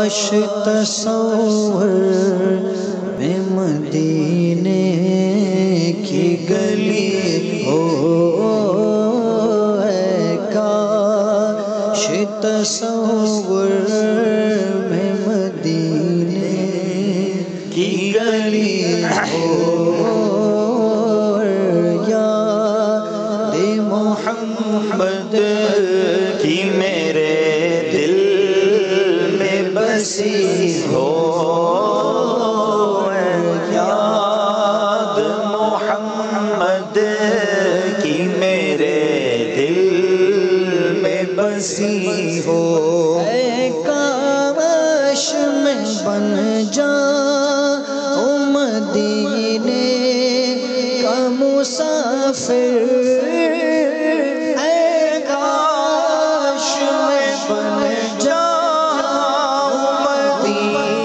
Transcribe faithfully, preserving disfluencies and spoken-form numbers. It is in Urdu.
تصور میں مدینے کی گلی ہو، اے کاش تصور میں مدینے کی گلی ہو، یاد محمد کی میرے دل میں بسی ہو، یاد محمد کی میرے دل میں بسی ہو، اے کاش میں بن جاؤں مدینے کا مسافر، مدینے